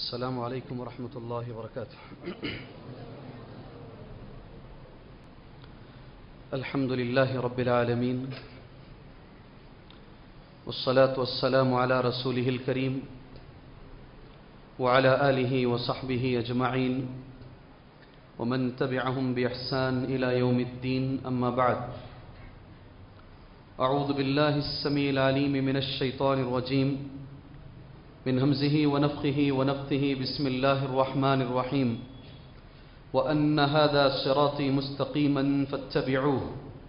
السلام عليكم ورحمة الله وبركاته. الحمد لله رب العالمين، والصلاة والسلام على رسوله الكريم وعلى آله وصحبه أجمعين ومن تبعهم بإحسان إلى يوم الدين. أما بعد، أعوذ بالله السميع العليم من الشيطان الرجيم من همزه ونفخه ونفثه. بسم الله الرحمن الرحيم. وأن هذا صراطي مستقيما فاتبعوه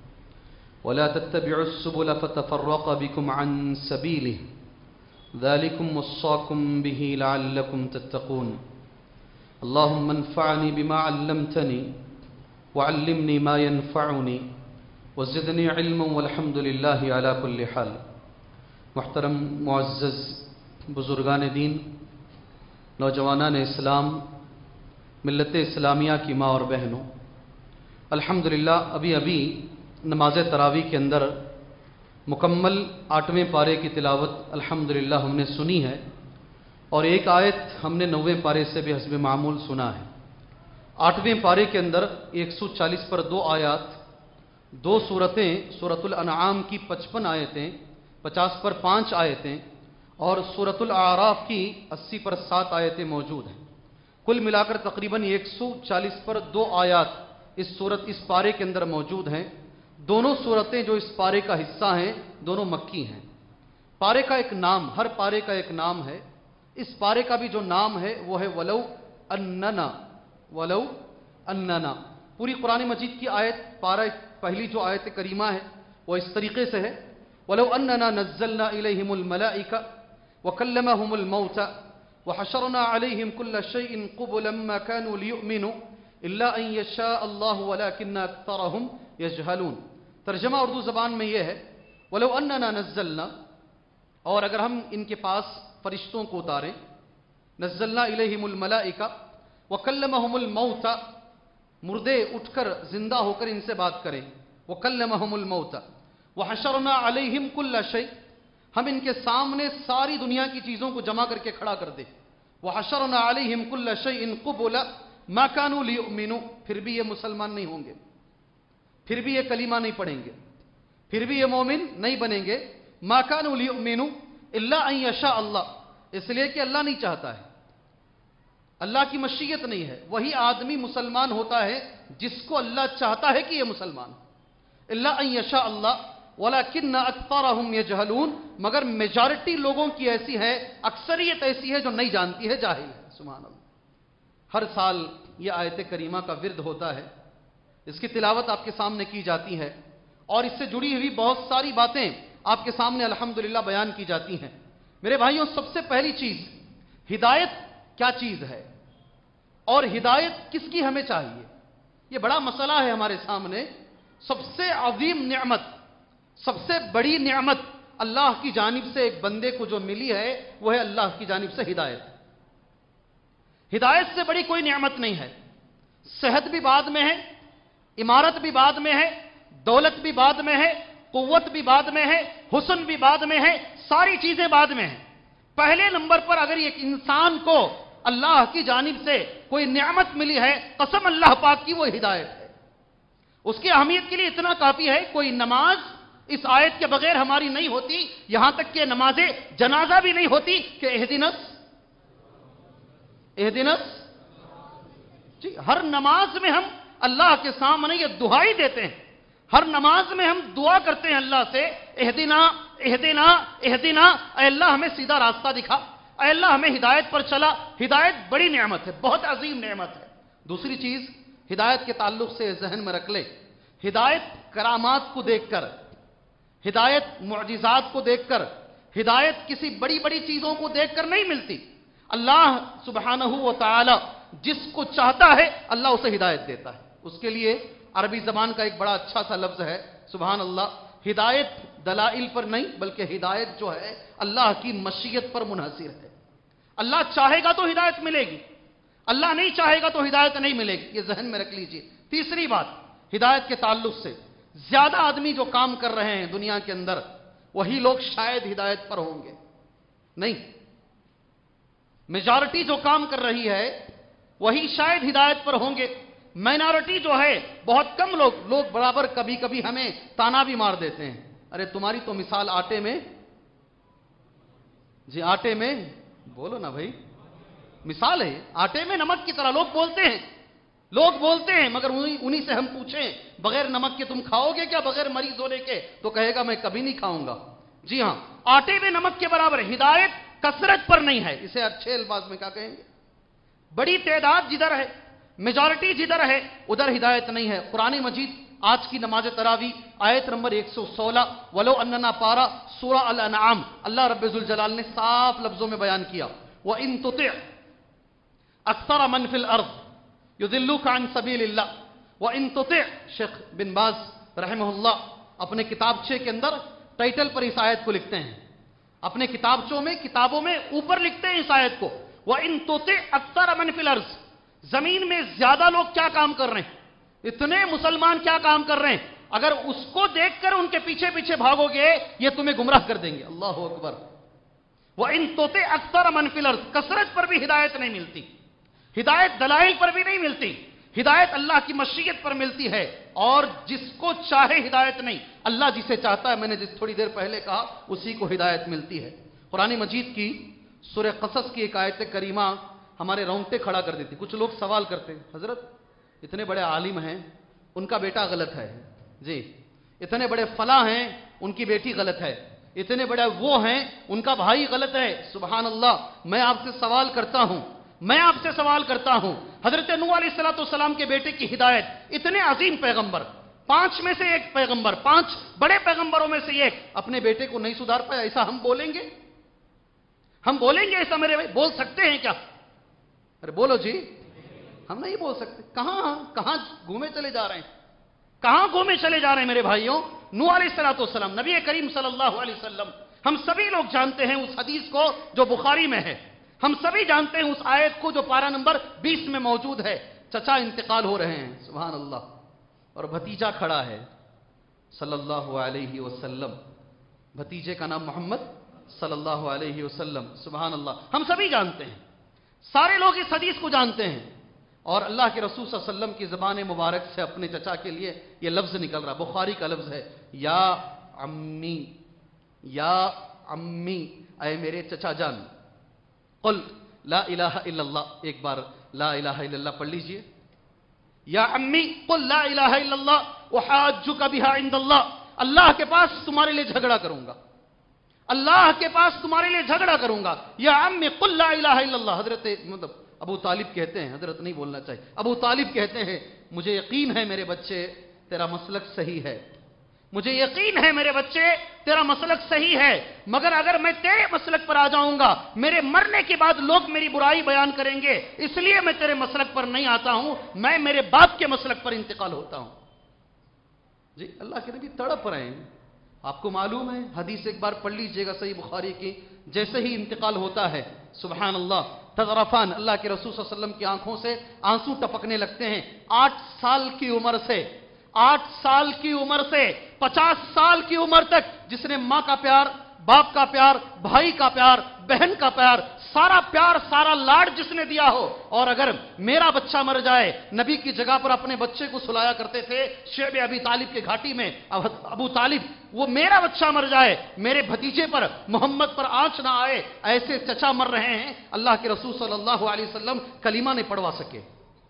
ولا تتبعوا السبل فتفرق بكم عن سبيله ذلكم وصاكم به لعلكم تتقون. اللهم انفعني بما علمتني وعلمني ما ينفعني وزدني علما والحمد لله على كل حال. محترم معزز بزرگان دین، نوجوانان اسلام، ملت اسلامیہ کی ماں اور بہنوں، الحمدللہ ابھی نماز تراویح کے اندر مکمل 8ویں پارے کی تلاوت الحمدللہ ہم نے سنی ہے، اور ایک آیت ہم نے 9ویں پارے سے بھی حسب معمول سنا ہے. 8ویں پارے کے اندر 140 پر 2 آیات، 2 سورتیں، سورۃ الانعام کی 55 آیتیں، 50 پر 5 آیتیں، اور سورۃ الاعراف کی 80 پر 7 آیتیں موجود ہیں. کل ملا کر تقریباً 140 پر 2 آیات اس پارے کے اندر موجود ہیں. دونوں سورتیں جو اس پارے کا حصہ ہیں دونوں مکی ہیں. پارے کا ایک نام، ہر پارے کا ایک نام ہے. اس پارے کا بھی جو نام ہے وہ ہے ولو اننا. ولو اننا پوری قرآن مجید کی آیت، پہلی جو آیت کریمہ ہے وہ اس طریقے سے ہے: ولو اننا نزلنا الیہم الملائکہ وکلمہم الموتى وحشرنا علیہم کل شیء قبلا ما كانوا لیؤمنوا الا ان یشاء اللہ ولکن اکثرہم یجہلون. ترجمہ اردو زبان میں یہ ہے: ولو اننا نزلنا، اور اگر ہم ان کے پاس فرشتوں کو اتاریں، نزلنا الیہم الملائکہ وکلمہم الموتى، مردے اٹھ کر زندہ ہو کر ان سے بات کریں، وکلمہم الموتى وحشرنا علیہم کل شیء، ہم ان کے سامنے ساری دنیا کی چیزوں کو جمع کر کے کھڑا کر دیں. وحشرنا علیہم کل شیء قبلا ما كانوا لیؤمنوا، پھر بھی یہ مسلمان نہیں ہوں گے، پھر بھی یہ کلمہ نہیں پڑھیں گے، پھر بھی یہ مومن نہیں بنیں گے. ما كانوا لیؤمنوا الا ان یشاء اللہ، اس لیے کہ اللہ نہیں چاہتا ہے، اللہ کی مشیت نہیں ہے. وہی آدمی مسلمان ہوتا ہے جس کو اللہ چاہتا ہے کہ یہ مسلمان ہو. الا ان یشاء اللہ ولیکن اکثرہم یجہلون، مگر میجارٹی لوگوں کی ایسی ہے، اکثریت ایسی ہے جو نہیں جانتی ہے، جاہل ہے. سبحان اللہ. ہر سال یہ آیت کریمہ کا ورد ہوتا ہے، اس کی تلاوت آپ کے سامنے کی جاتی ہے، اور اس سے جڑی ہوئی بہت ساری باتیں آپ کے سامنے الحمدللہ بیان کی جاتی ہیں. میرے بھائیوں، سب سے پہلی چیز، ہدایت کیا چیز ہے اور ہدایت کس کی ہمیں چاہیے، یہ بڑا مسئلہ ہے ہمارے سامنے. سب سے عظیم نعمت، سب سے بڑی نعمت اللہ کی جانب سے ایک بندے کو جو ملی ہے وہ ہے اللہ کی جانب سے ہدایت. ہدایت سے بڑی کوئی نعمت نہیں ہے. صحت بھی بعد میں ہے، عمارت بھی بعد میں ہے، دولت بھی بعد میں ہے، قوت بھی بعد میں ہے، حسن بھی بعد میں ہے، ساری چیزیں بعد میں ہیں. پہلے نمبر پر اگر ایک انسان کو اللہ کی جانب سے کوئی نعمت ملی ہے، قسم اللہ پاک کی، وہ ہدایت ہے. اس کی اہمیت کے لیے اتنا کافی ہے، کوئی نماز اس آیت کے بغیر ہماری نہیں ہوتی، یہاں تک کہ نماز جنازہ بھی نہیں ہوتی کہ اہدنس. جی، ہر نماز میں ہم اللہ کے سامنے یہ دعائی دیتے ہیں، ہر نماز میں ہم دعا کرتے ہیں اللہ سے، اہدنا اہدنا اہدنا، اے اللہ ہمیں سیدھا راستہ دکھا، اے اللہ ہمیں ہدایت پر چلا. ہدایت بڑی نعمت ہے، بہت عظیم نعمت ہے. دوسری چیز ہدایت کے تعلق سے ذہن میں رکھ لے، ہدایت کرامات کو دیکھ کر، ہدایت معجزات کو دیکھ کر، ہدایت کسی بڑی بڑی چیزوں کو دیکھ کر نہیں ملتی. اللہ سبحانہ و تعالی جس کو چاہتا ہے اللہ اسے ہدایت دیتا ہے. اس کے لیے عربی زبان کا ایک بڑا اچھا سا لفظ ہے، سبحان اللہ. ہدایت دلائل پر نہیں بلکہ ہدایت جو ہے اللہ کی مشیت پر منحصر ہے. اللہ چاہے گا تو ہدایت ملے گی، اللہ نہیں چاہے گا تو ہدایت نہیں ملے گی. یہ ذہن میں رکھ لیجئے. تیسری بات، ہدایت کے تعلق سے زیادہ آدمی جو کام کر رہے ہیں دنیا کے اندر وہی لوگ شاید ہدایت پر ہوں گے. نہیں، میجارٹی جو کام کر رہی ہے وہی شاید ہدایت پر ہوں گے. مائنارٹی جو ہے بہت کم لوگ برابر کبھی کبھی ہمیں تانا بھی مار دیتے ہیں. ارے تمہاری تو مثال آٹے میں، جی آٹے میں، بولو نا بھائی، مثال ہے آٹے میں نمک کی طرح. لوگ بولتے ہیں مگر انہی سے ہم پوچھیں بغیر نمک کے تم کھاؤ گے کیا؟ بغیر مریض ہونے کے؟ تو کہے گا میں کبھی نہیں کھاؤں گا. جی ہاں، آٹے میں نمک کے برابر. ہدایت کثرت پر نہیں ہے. اسے اچھے الفاظ میں کیا کہیں گے؟ بڑی تعداد جدھر ہے، میجارٹی جدھر ہے، ادھر ہدایت نہیں ہے. قرآن مجید آج کی نماز تراویح آیت نمبر 116 ولو اننا پارا سورہ الانعام، اللہ رب ذوالجلال نے صاف لفظوں میں بیان کیا وَإِن تُطِعْ أَكْثَرَ مَنْ فِي الْأَرْضِ يُضِلُّوكَ عَنْ سَبِيلِ اللَّهِ وَإِن تُطِعْ. شیخ بن باز رحمہ اللہ اپنے کتابچے کے اندر ٹائٹل پر اس آیت کو لکھتے ہیں، اپنے کتابوں میں اوپر لکھتے ہیں اس آیت کو وَإِن تُطِعْ أَكْثَرَ مَنْ فِي الْأَرْضِ. زمین میں زیادہ لوگ کیا کام کر رہے ہیں، اتنے مسلمان کیا کام کر رہے ہیں، اگر اس کو دیکھ کر ان کے پیچھے پیچھے بھاگو گے یہ تمہیں گمراہ کر دیں گے. اللہ اکبر. وَإِن تُطِعْ أَكْثَرَ مَنْ فِي الْأَرْضِ. کثرت پر بھی ہدایت نہیں ملتی، ہدایت دلائل پر بھی نہیں ملتی. ہدایت اللہ کی مشیت پر ملتی ہے، اور جس کو چاہے ہدایت نہیں. اللہ جسے چاہتا ہے، میں نے جس تھوڑی دیر پہلے کہا، اسی کو ہدایت ملتی ہے. قرآن مجید کی سورہ قصص کی ایک آیت کریمہ ہمارے رونگٹے کھڑا کر دیتی. کچھ لوگ سوال کرتے ہیں حضرت اتنے بڑے عالم ہیں ان کا بیٹا غلط ہے، جی اتنے بڑے فلاں ہیں ان کی بیٹی غلط ہے، اتنے بڑے وہ ہیں ان کا بھائی غلط ہے. سبحان اللہ. میں آپ سے سوال کرتا ہوں حضرت نوح علیہ السلام کے بیٹے کی ہدایت، اتنے عظیم پیغمبر، 5 میں سے ایک پیغمبر، 5 بڑے پیغمبروں میں سے ایک اپنے بیٹے کو نہیں سدھار پایا. ایسا ہم بولیں گے ایسا میرے بھائی؟ بول سکتے ہیں کیا؟ ارے بولو جی. ہم نہیں بول سکتے. کہاں گھومے چلے جا رہے ہیں میرے بھائیوں؟ نوح علیہ السلام، نبی کریم صلی اللہ علیہ وسلم، ہم سبھی لوگ جانتے ہیں اس حدیث کو جو بخاری میں ہے، ہم سبھی جانتے ہیں اس آیت کو جو پارہ نمبر 20 میں موجود ہے. چچا انتقال ہو رہے ہیں، سبحان اللہ، اور بھتیجا کھڑا ہے صلی اللہ علیہ وسلم. بھتیجے کا نام محمد صلی اللہ علیہ وسلم. سبحان اللہ. ہم سبھی جانتے ہیں، سارے لوگ اس حدیث کو جانتے ہیں، اور اللہ کے رسول صلی اللہ علیہ وسلم کی زبان مبارک سے اپنے چچا کے لیے یہ لفظ نکل رہا. بخاری کا لفظ ہے یا عمی، اے میرے چچا جان. قل لا الہ الا اللہ. ایک بار لا الہ الا اللہ پڑھ لیجئے. یا عمی قل لا الہ الا اللہ احاجک بہا عند اللہ. اللہ کے پاس تمہارے لیے جھگڑا کروں گا. یا عمی قل لا الہ الا اللہ. حضرت ابو طالب کہتے ہیں، حضرت نہیں بولنا چاہیے، ابو طالب کہتے ہیں مجھے یقین ہے میرے بچے تیرا مسلک صحیح ہے، مگر اگر میں تیرے مسلک پر آ جاؤں گا میرے مرنے کے بعد لوگ میری برائی بیان کریں گے، اس لیے میں تیرے مسلک پر نہیں آتا ہوں، میں میرے باپ کے مسلک پر انتقال ہوتا ہوں. جی اللہ کے نبی تڑپ رہے ہیں. آپ کو معلوم ہے حدیث ایک بار پڑھ لیجئے گا صحیح بخاری کی، جیسے ہی انتقال ہوتا ہے سبحان اللہ تذرفان، اللہ کے رسول صلی اللہ علیہ وسلم کی آنکھوں سے آنسو ٹپکنے لگتے ہیں. 8 سال کی عمر سے 50 سال کی عمر تک جس نے ماں کا پیار، باپ کا پیار، بھائی کا پیار، بہن کا پیار، سارا پیار، سارا لاڈ جس نے دیا ہو، اور اگر میرا بچہ مر جائے، نبی کی جگہ پر اپنے بچے کو سلایا کرتے تھے شعب ابی طالب کے گھاٹی میں. ابو طالب، وہ میرا بچہ مر جائے، میرے بھتیجے پر محمد پر آنچ نہ آئے، ایسے چچا مر رہے ہیں. اللہ کے رسول صلی اللہ علیہ وسلم کلمہ نہیں پڑھوا سکے.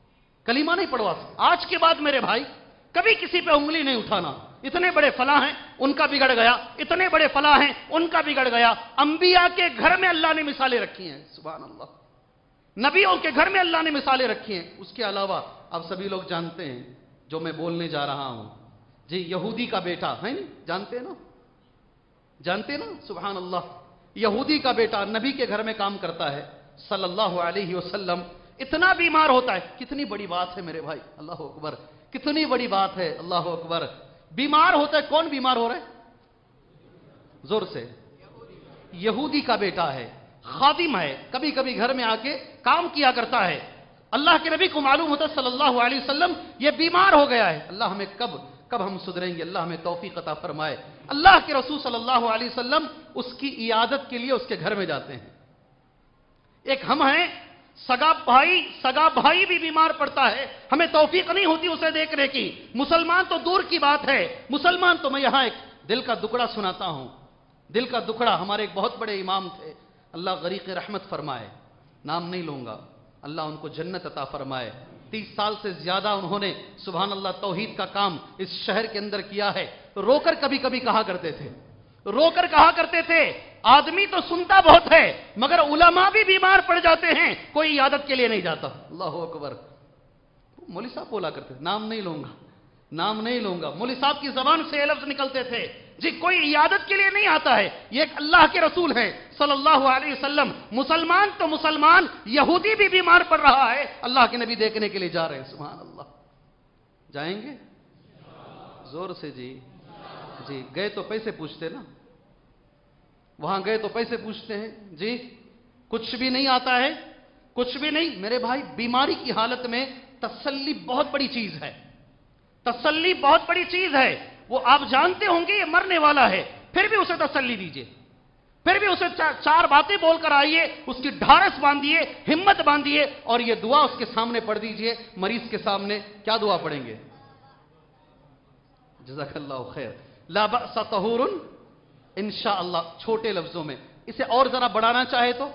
آج کے بعد میرے بھائی کبھی کسی پہ انگلی نہیں اٹھانا. اتنے بڑے فلاں ہیں ان کا بگڑ گیا، اتنے بڑے فلاں ہیں ان کا بگڑ گیا. انبیاء کے گھر میں اللہ نے مثالیں رکھی ہیں، سبحان اللہ. نبیوں کے گھر میں اللہ نے مثالیں رکھی ہیں. اس کے علاوہ آپ سبھی لوگ جانتے ہیں جو میں بولنے جا رہا ہوں، جی یہودی کا بیٹا ہے نا، جانتے نا سبحان اللہ. یہودی کا بیٹا نبی کے گھر میں کام کرتا ہے صلی اللہ علیہ وسلم. اتنا بیمار ہوتا ہے. کتنی بڑی بات ہے میرے بھائی، اللہ اکبر، کتنی بڑی بات ہے، اللہ اکبر. بیمار ہوتا ہے. کون بیمار ہو رہا ہے؟ زور سے. یہودی کا بیٹا ہے، خادم ہے، کبھی کبھی گھر میں آ کے کام کیا کرتا ہے. اللہ کے نبی کو معلوم ہوتا ہے صلی اللہ علیہ وسلم یہ بیمار ہو گیا ہے. اللہ ہمیں کب ہم سدھریں گے؟ اللہ ہمیں توفیق عطا فرمائے. اللہ کے رسول صلی اللہ علیہ وسلم اس کی عیادت کے لیے اس کے گھر میں جاتے ہیں. ایک ہم ہیں، سگا بھائی بھی بیمار پڑتا ہے، ہمیں توفیق نہیں ہوتی اسے دیکھنے کی، مسلمان تو دور کی بات ہے، مسلمان تو میں یہاں ایک دل کا دکڑا سناتا ہوں، دل کا دکڑا۔ ہمارے ایک بہت بڑے امام تھے، اللہ غریق رحمت فرمائے، نام نہیں لوں گا، اللہ ان کو جنت عطا فرمائے۔ 30 سال سے زیادہ انہوں نے سبحان اللہ توحید کا کام اس شہر کے اندر کیا ہے۔ رو کر کبھی کبھی کہا کرتے تھے، رو کر کہا کرتے تھے، آدمی تو سنتا بہت ہے مگر علماء بھی بیمار پڑ جاتے ہیں، کوئی عیادت کے لیے نہیں جاتا۔ اللہ اکبر۔ مولوی صاحب بولا کرتے، نام نہیں لوں گا، نام نہیں لوں گا، مولوی صاحب کی زبان سے یہ لفظ نکلتے تھے، جی کوئی عیادت کے لیے نہیں آتا ہے، یہ ایک اللہ کے رسول ہیں صلی اللہ علیہ وسلم، مسلمان تو مسلمان، یہودی بھی بیمار پڑ رہا ہے، اللہ کے نبی دیکھنے کے لیے جا رہے ہیں، سبحان اللہ۔ جائیں گے زور سے؟ جی گئے تو پیسے پوچھتے نا، وہاں گئے تو پیسے پوچھتے ہیں، جی کچھ بھی نہیں آتا ہے، کچھ بھی نہیں۔ میرے بھائی بیماری کی حالت میں تسلی بہت بڑی چیز ہے، تسلی بہت بڑی چیز ہے۔ وہ آپ جانتے ہوں گے یہ مرنے والا ہے، پھر بھی اسے تسلی دیجئے، پھر بھی اسے چار باتیں بول کر آئیے، اس کی ڈھارس باندھیے، ہمت باندھیے، اور یہ دعا اس کے سامنے پڑھ دیجئے، مریض کے سامنے۔ کیا دعا پڑھیں گے؟ جزاک اللہ خیر، لا بأس طہور انشاءاللہ، چھوٹے لفظوں میں۔ اسے اور ذرا بڑھانا چاہے تو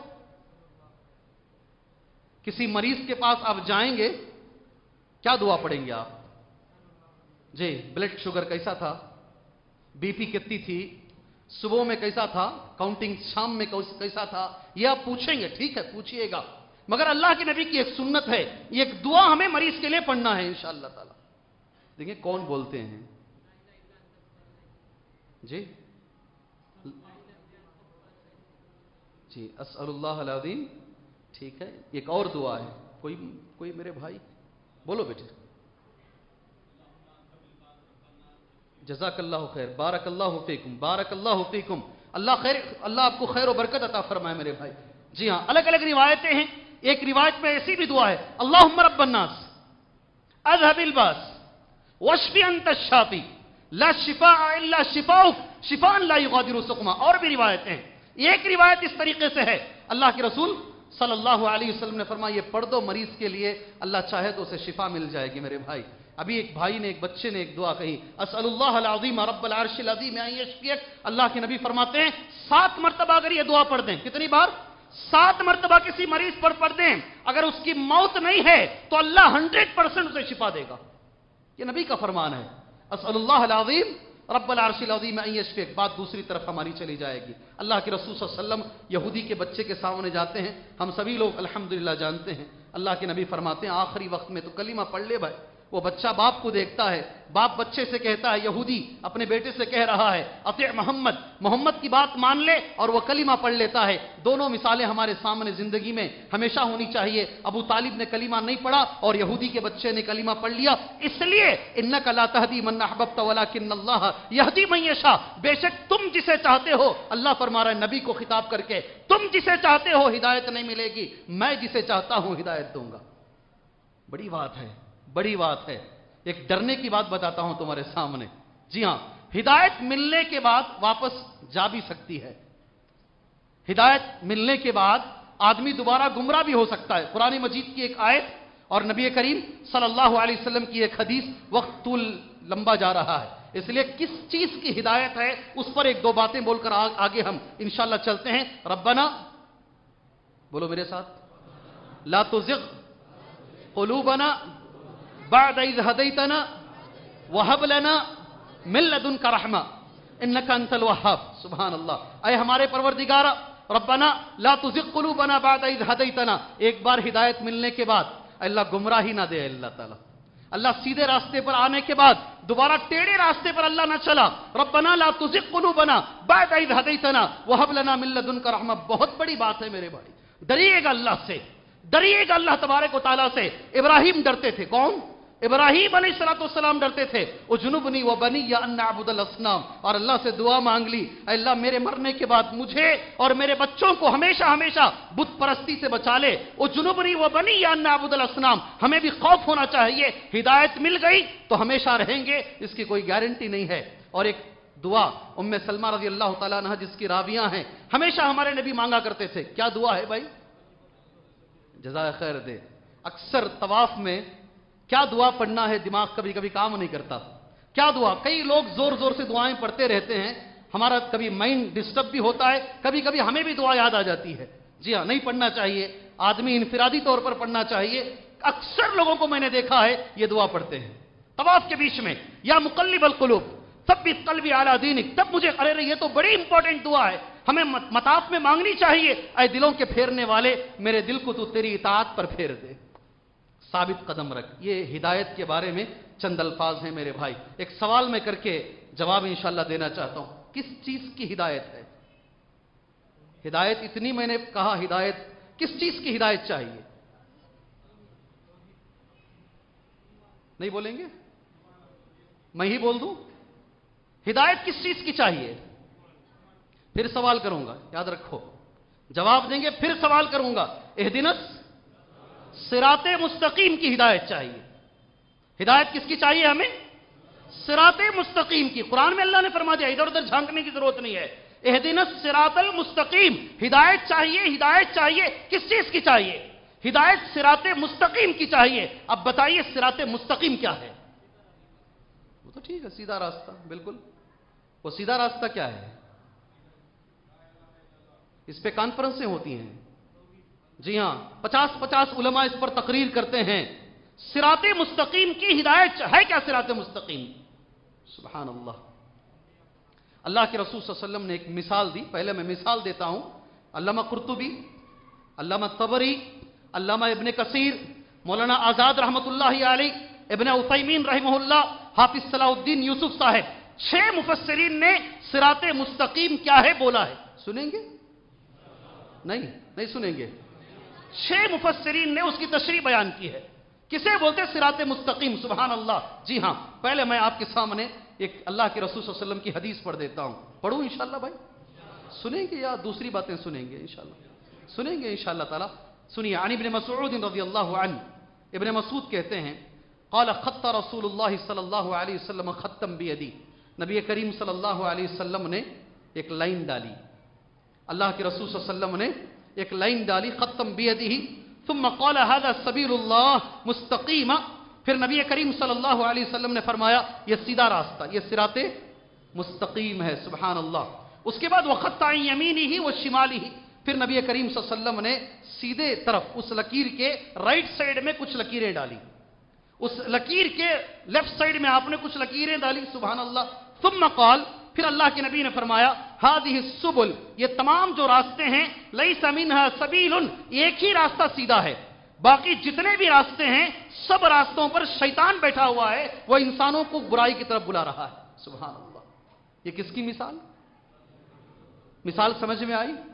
کسی مریض کے پاس آپ جائیں گے، کیا دعا پڑھیں گے آپ؟ جی بلڈ شوگر کیسا تھا، بی پی کتنی تھی، صبح میں کیسا تھا، کاؤنٹنگ شام میں کیسا تھا، یہ آپ پوچھیں گے، ٹھیک ہے پوچھئے گا، مگر اللہ کے نبی کی ایک سنت ہے، یہ ایک دعا ہمیں مریض کے لیے پڑھنا ہے انشاءاللہ تعالی۔ دیکھیں کون بولتے ہیں؟ جی اسأل اللہ العظیم، ٹھیک ہے، ایک اور دعا ہے، کوئی میرے بھائی بولو بیٹے۔ جزاک اللہ خیر، بارک اللہ فیکم، بارک اللہ فیکم، اللہ آپ کو خیر و برکت عطا فرمائے میرے بھائی۔ جی ہاں، الگ الگ روایتیں ہیں، ایک روایت میں ایسی بھی دعا ہے، اللہم رب الناس اذهب الباس واشفی انت الشافی لا شفاء الا شفاؤک شفاء لا یغادر سقما۔ اور بھی روایتیں ہیں، ایک روایت اس طریقے سے ہے، اللہ کے رسول صلی اللہ علیہ وسلم نے فرمایا یہ پڑھ دو مریض کے لیے، اللہ چاہے تو اسے شفا مل جائے گی میرے بھائی۔ ابھی ایک بھائی نے، ایک بچے نے ایک دعا کہی، اسأل اللہ العظیم رب العرش العظیم ان یشفیک، اللہ کے نبی فرماتے ہیں 7 مرتبہ اگر یہ دعا پڑھ دیں، کتنی بار؟ 7 مرتبہ کسی مریض پر پڑھ دیں، اگر اس کی موت نہیں ہے تو اللہ 100% اسے شفا دے گا، یہ نبی کا فرمان ہے۔ اسأل اللہ العظیم رب العرش العظیم ان یشفیک، بات دوسری طرف ہماری چلی جائے گی۔ اللہ کے رسول صلی اللہ علیہ وسلم یہودی کے بچے کے سامنے جاتے ہیں، ہم سبھی لوگ الحمدللہ جانتے ہیں، اللہ کے نبی فرماتے ہیں آخری وقت میں تو کلمہ پڑھ لے بھائی۔ وہ بچہ باپ کو دیکھتا ہے، باپ بچے سے کہتا ہے، یہودی اپنے بیٹے سے کہہ رہا ہے اطیع محمد، محمد کی بات مان لے، اور وہ کلمہ پڑھ لیتا ہے۔ دونوں مثالیں ہمارے سامنے زندگی میں ہمیشہ ہونی چاہیے۔ ابو طالب نے کلمہ نہیں پڑھا اور یہودی کے بچے نے کلمہ پڑھ لیا، اس لیے انک لا تہدی من احببت ولکن اللہ یہدی من یشاء، بے شک تم جسے چاہتے ہو، اللہ فرما رہا ہے نبی کو خطاب کر کے، تم جسے چاہتے ہو ہدایت نہیں ملے گی، میں جسے چاہتا ہوں ہدایت دوں گا۔ بڑی بات ہے، بڑی بات ہے۔ ایک ڈرنے کی بات بتاتا ہوں تمہارے سامنے، جی ہاں، ہدایت ملنے کے بعد واپس جا بھی سکتی ہے، ہدایت ملنے کے بعد آدمی دوبارہ گمراہ بھی ہو سکتا ہے۔ قرآن مجید کی ایک آیت اور نبی کریم صلی اللہ علیہ وسلم کی ایک حدیث، وقت طول لمبا جا رہا ہے، اس لیے کس چیز کی ہدایت ہے اس پر ایک دو باتیں بول کر آگے ہم انشاءاللہ چلتے ہیں۔ ربنا، بولو میرے ساتھ، لا تزغ قلوبنا بعد اذ هديتنا وهب لنا من لدنك رحمة انك انت الوهاب۔ سبحان اللہ، اے ہمارے پروردگار، ربنا لا تزغ قلوبنا بعد اذ هديتنا، ایک بار ہدایت ملنے کے بعد اللہ گمراہی نہ دے، اللہ تعالی، اللہ سیدھے راستے پر آنے کے بعد دوبارہ ٹیڑے راستے پر اللہ نہ چلا۔ ربنا لا تزغ قلوبنا بعد اذ هديتنا وهب لنا من لدنك رحمة، بہت بڑی بات ہے میرے بھائی، ڈریے گا اللہ سے، ڈریے گا اللہ تبارک و تعالیٰ سے۔ ابراہیم ڈرتے تھے، کون؟ ابراہیم علیہ السلام ڈرتے تھے، اجنبنی وبنی ان نعبد الاصنام، اور اللہ سے دعا مانگ لی، اے اللہ میرے مرنے کے بعد مجھے اور میرے بچوں کو ہمیشہ ہمیشہ بت پرستی سے بچا لے۔ اجنبنی وبنی ان نعبد الاصنام، ہمیں بھی خوف ہونا چاہیے، ہدایت مل گئی تو ہمیشہ رہیں گے، اس کی کوئی گارنٹی نہیں ہے۔ اور ایک دعا ام سلمہ رضی اللہ تعالیٰ عنہ جس کی راویاں ہیں، ہمیشہ ہمارے نبی مانگا کرتے تھے، کیا دعا ہے بھائی؟ جزائے خیر دے. اکثر طواف میں کیا دعا پڑھنا ہے دماغ کبھی کبھی کام نہیں کرتا. کیا دعا؟ کئی لوگ زور زور سے دعائیں پڑھتے رہتے ہیں، ہمارا کبھی مائنڈ ڈسٹرب بھی ہوتا ہے، کبھی کبھی ہمیں بھی دعا یاد آ جاتی ہے. جی ہاں، نہیں پڑھنا چاہیے، آدمی انفرادی طور پر پڑھنا چاہیے. اکثر لوگوں کو میں نے دیکھا ہے یہ دعا پڑھتے ہیں طواف کے بیچ میں، یا مقلب القلوب ثبت قلبی علی دینک. تب مجھے ارے یہ تو بڑی امپورٹنٹ دعا ہے، ہمیں مطاف میں مانگنی چاہیے. اے دلوں کے پھیرنے والے، میرے دل کو تو تیری اطاعت پر پھیر دے، ثابت قدم رکھ. یہ ہدایت کے بارے میں چند الفاظ ہیں میرے بھائی. ایک سوال میں کر کے جواب انشاءاللہ دینا چاہتا ہوں. کس چیز کی ہدایت ہے؟ ہدایت اتنی میں نے کہا، ہدایت کس چیز کی ہدایت چاہیے؟ نہیں بولیں گے؟ میں ہی بول دوں. ہدایت کس چیز کی چاہیے؟ پھر سوال کروں گا، یاد رکھو. جواب دیں گے پھر سوال کروں گا. اہدنا صراط مستقیم کی ہدایت چاہیے. ہدایت کس کی چاہیے ہمیں؟ صراط مستقیم کی. قرآن میں اللہ نے فرما دیا، ادھر ادھر جھانکنے کی ضرورت نہیں ہے. اہدنا الصراط المستقیم. ہدایت چاہیے. ہدایت چاہیے کس چیز کی چاہیے؟ ہدایت صراط مستقیم کی چاہیے. اب بتائیے صراط مستقیم کیا ہے؟ وہ تو ٹھیک ہے، سیدھا راستہ. بالکل، وہ سیدھا راستہ کیا ہے؟ اس پہ کانفرنسیں ہوتی ہیں. جی ہاں، 50 علماء اس پر تقریر کرتے ہیں. صراط مستقیم کی ہدایت ہے کیا؟ صراط مستقیم، سبحان اللہ. اللہ کے رسول صلی اللہ علیہ وسلم نے ایک مثال دی. پہلے میں مثال دیتا ہوں. علامہ قرطبی، علامہ طبری، علامہ ابن کثیر، مولانا آزاد رحمۃ اللہ علیہ، ابن عثیمین رحمہ اللہ، حافظ صلاح الدین یوسف صاحب، 6 مفسرین نے صراط مستقیم کیا ہے بولا ہے. سنیں گے؟ نہیں سنیں گے. 6 مفسرین نے اس کی تشریح بیان کی ہے. کسے بولتے صراط مستقیم؟ سبحان اللہ. جی ہاں، پہلے میں آپ کے سامنے ایک اللہ کے رسول صلی اللہ علیہ وسلم کی حدیث پڑھ دیتا ہوں. پڑھوں انشاءاللہ بھائی؟ سنیں گے یا دوسری باتیں سنیں گے؟ انشاءاللہ سنیں گے انشاءاللہ تعالی. سنیے. عن ابن مسعود رضی اللہ عنہ، ابن مسعود کہتے ہیں قال خط رسول اللہ صلی اللہ علیہ وسلم ختم بیدی. نبی کریم صلی اللہ علیہ وسلم نے ایک لائن ڈالی. اللہ کے رسول صلی اللہ علیہ وسلم نے ایک لائن ڈالی، ختم بیدی. ثم قال هذا سبیل اللہ مستقیم. پھر نبی کریم صلی اللہ علیہ وسلم نے فرمایا یہ سیدھا راستہ، یہ صراط مستقیم ہے. سبحان اللہ. اس کے بعد وخط عن یمینہ وشمالہ. پھر نبی کریم صلی اللہ علیہ وسلم نے سیدھے طرف اس لکیر کے رائٹ سائڈ میں کچھ لکیریں ڈالی، اس لکیر کے لیفٹ سائڈ میں آپ نے کچھ لکیریں ڈالی. سبحان اللہ. ثم قال، پھر اللہ کے نبی نے فرمایا هذه السبل، یہ تمام جو راستے ہیں، لیس منها سبیل، ایک ہی راستہ سیدھا ہے، باقی جتنے بھی راستے ہیں سب راستوں پر شیطان بیٹھا ہوا ہے، وہ انسانوں کو برائی کی طرف بلا رہا ہے. سبحان اللہ. یہ کس کی مثال؟ مثال سمجھ میں آئی؟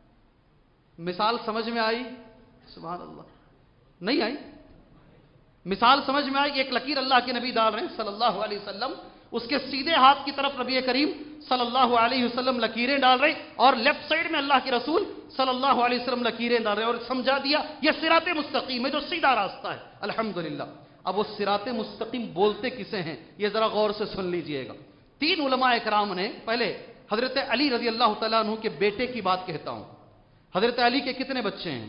مثال سمجھ میں آئی؟ سبحان اللہ. نہیں آئی؟ مثال سمجھ میں آئی. ایک لکیر اللہ کے نبی ڈال رہے ہیں صلی اللہ علیہ وسلم، اس کے سیدھے ہاتھ کی طرف نبی کریم صلی اللہ علیہ وسلم لکیریں ڈال رہے، اور لیفٹ سائڈ میں اللہ کے رسول صلی اللہ علیہ وسلم لکیریں ڈال رہے، اور سمجھا دیا یہ صراط مستقیم ہے جو سیدھا راستہ ہے. الحمدللہ. اب وہ صراط مستقیم بولتے کسے ہیں یہ ذرا غور سے سن لیجئے گا. 3 علماء کرام نے، پہلے حضرت علی رضی اللہ تعالیٰ عنہ کے بیٹے کی بات کہتا ہوں. حضرت علی کے کتنے بچے ہیں؟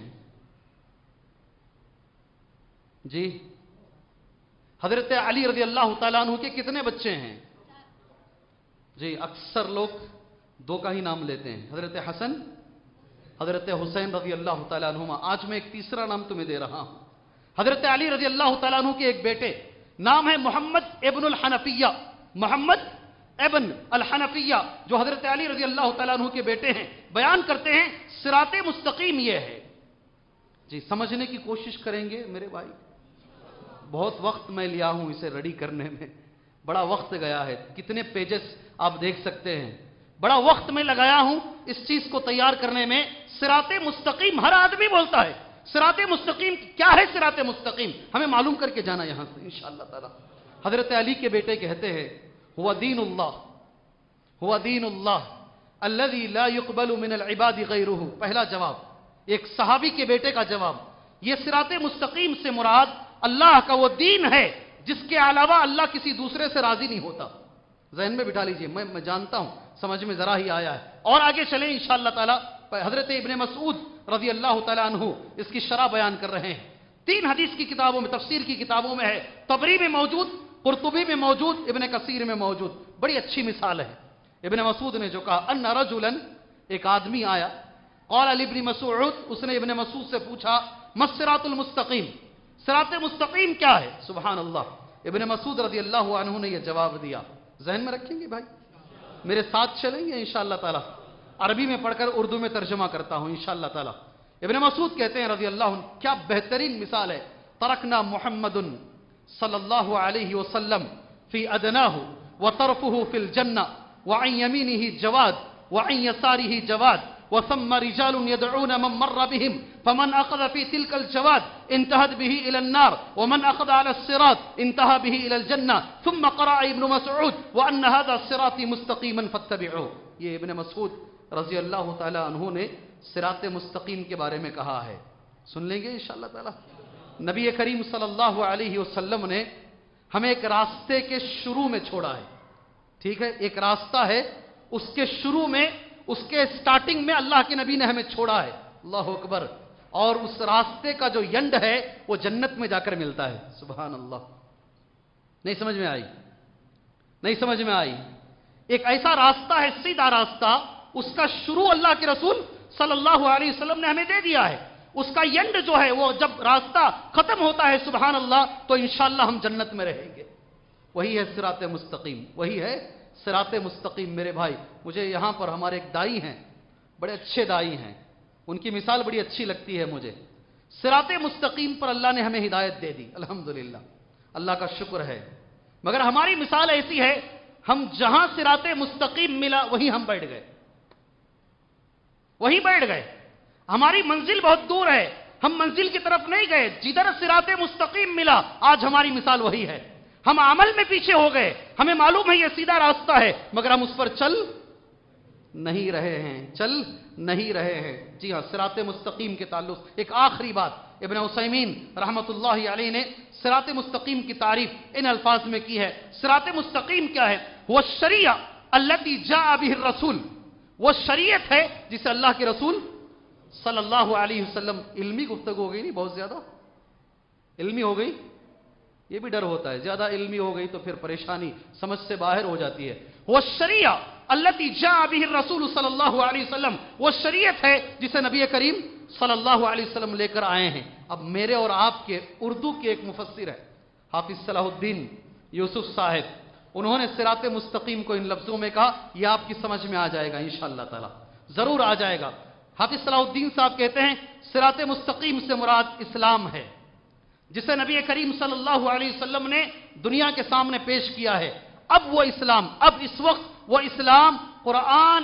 جی، حضرت علی رضی اللہ تعالیٰ عنہ کے کتنے بچے ہیں؟ جی، اکثر لوگ 2 کا ہی نام لیتے ہیں، حضرت حسن، حضرت حسین رضی اللہ تعالیٰ عنہما. آج میں ایک تیسرا نام تمہیں دے رہا ہوں. حضرت علی رضی اللہ تعالیٰ عنہ کے ایک بیٹے، نام ہے محمد ابن الحنفیہ. محمد ابن الحنفیہ جو حضرت علی رضی اللہ تعالیٰ عنہ کے بیٹے ہیں، بیان کرتے ہیں صراط مستقیم یہ ہے. جی، سمجھنے کی کوشش کریں گے میرے بھائی. بہت وقت میں لیا ہوں اسے ریڈی کرنے میں، بڑا وقت گیا ہے. کتنے پیجز آپ دیکھ سکتے ہیں. بڑا وقت میں لگایا ہوں اس چیز کو تیار کرنے میں. صراط مستقیم ہر آدمی بولتا ہے. صراط مستقیم کیا ہے؟ صراط مستقیم ہمیں معلوم کر کے جانا یہاں سے انشاءاللہ تعالی. حضرت علی کے بیٹے کہتے ہیں هو دین اللہ، هو دین اللہ الذي لا يقبل من العباد غیرہ. پہلا جواب، ایک صحابی کے بیٹے کا جواب. یہ صراط مستقیم سے مراد اللہ کا وہ دین ہے جس کے علاوہ اللہ کسی دوسرے سے راضی نہیں ہوتا. ذہن میں بٹھا لیجئے. میں جانتا ہوں سمجھ میں ذرا ہی آیا ہے. اور آگے چلیں انشاءاللہ تعالی. حضرت ابن مسعود رضی اللہ تعالیٰ عنہ اس کی شرح بیان کر رہے ہیں. 3 حدیث کی کتابوں میں، تفسیر کی کتابوں میں ہے، طبری میں موجود، قرطبی میں موجود، ابن کثیر میں موجود. بڑی اچھی مثال ہے. ابن مسعود نے جو کہا ان رجلا، ایک آدمی آیا، قال لابن مسعود، اس نے ابن مسعود سے پوچھا ما الصراط المستقیم، صراط مستقیم کیا ہے؟ سبحان اللہ. ابن مسعود رضی اللہ عنہ نے یہ جواب دیا. ذہن میں رکھیں گے بھائی، میرے ساتھ چلیں گے انشاءاللہ تعالی. عربی میں پڑھ کر اردو میں ترجمہ کرتا ہوں انشاءاللہ تعالی. ابن مسعود کہتے ہیں رضی اللہ عنہ، کیا بہترین مثال ہے. ترکنا محمد صلی اللہ علیہ وسلم فی ادناہ وطرفہ فی الجنہ وعن یمینہ جواد وعن یسارہ جواد وثم رجال يدعون من مر بهم فمن أخذ في تلك الجواد انتهت به إلى النار ومن أخذ على الصراط انتهى به إلى الجنة ثم قرأ ابن مسعود وأن هذا الصراط مستقيما فاتبعوه. یہ ابن مسعود رضی اللہ تعالی عنہ نے صراط مستقیم کے بارے میں کہا ہے. سن لیں گے انشاءاللہ تعالی. نبی کریم صلی اللہ علیہ وسلم نے ہمیں ایک راستے کے شروع میں چھوڑا ہے. ٹھیک ہے، ایک راستہ ہے، اس کے شروع میں، اس کے سٹارٹنگ میں اللہ کے نبی نے ہمیں چھوڑا ہے. اللہ اکبر. اور اس راستے کا جو ینڈ ہے وہ جنت میں جا کر ملتا ہے. سبحان اللہ. نہیں سمجھ میں آئی؟ نہیں سمجھ میں آئی؟ ایک ایسا راستہ ہے، سیدھا راستہ، اس کا شروع اللہ کے رسول صلی اللہ علیہ وسلم نے ہمیں دے دیا ہے. اس کا ینڈ جو ہے وہ جب راستہ ختم ہوتا ہے سبحان اللہ تو انشاءاللہ ہم جنت میں رہیں گے. وہی ہے صراط مستقیم، وہی ہے صراط مستقیم. میرے بھائی، مجھے یہاں پر ہمارے ایک دائی ہیں، بڑے اچھے دائی ہیں، ان کی مثال بڑی اچھی لگتی ہے مجھے. صراط مستقیم پر اللہ نے ہمیں ہدایت دے دی، الحمدللہ، اللہ کا شکر ہے. مگر ہماری مثال ایسی ہے، ہم جہاں صراط مستقیم ملا وہیں ہم بیٹھ گئے، وہیں بیٹھ گئے. ہماری منزل بہت دور ہے، ہم منزل کی طرف نہیں گئے. جدھر صراط مستقیم ملا آج ہماری مثال وہی ہے. ہم عمل میں پیچھے ہو گئے، ہمیں معلوم ہے یہ سیدھا راستہ ہے، مگر ہم اس پر چل نہیں رہے ہیں، چل نہیں رہے ہیں. جی ہاں، صراط مستقیم کے تعلق ایک آخری بات، ابن عثیمین رحمۃ اللہ علیہ نے صراط مستقیم کی تعریف ان الفاظ میں کی ہے. صراط مستقیم کیا ہے؟ وہ شریعہ التی جاء بہ الرسول، وہ شریعت ہے جسے اللہ کے رسول صلی اللہ علیہ وسلم. علمی گفتگو ہو گئی نہیں، بہت زیادہ علمی ہو گئی، یہ بھی ڈر ہوتا ہے، زیادہ علمی ہو گئی تو پھر پریشانی سمجھ سے باہر ہو جاتی ہے. وہ شریعہ التی جاء بہ الرسول صلی اللہ علیہ وسلم، وہ شریعت ہے جسے نبی کریم صلی اللہ علیہ وسلم لے کر آئے ہیں. اب میرے اور آپ کے اردو کے ایک مفسر ہے حافظ صلاح الدین یوسف صاحب، انہوں نے صراط مستقیم کو ان لفظوں میں کہا، یہ آپ کی سمجھ میں آ جائے گا انشاءاللہ تعالی، ضرور آ جائے گا. حافظ صلاح الدین صاحب کہتے ہیں صراط مستقیم سے مراد اسلام ہے، جسے نبی کریم صلی اللہ علیہ وسلم نے دنیا کے سامنے پیش کیا ہے. اب وہ اسلام، اب اس وقت وہ اسلام قرآن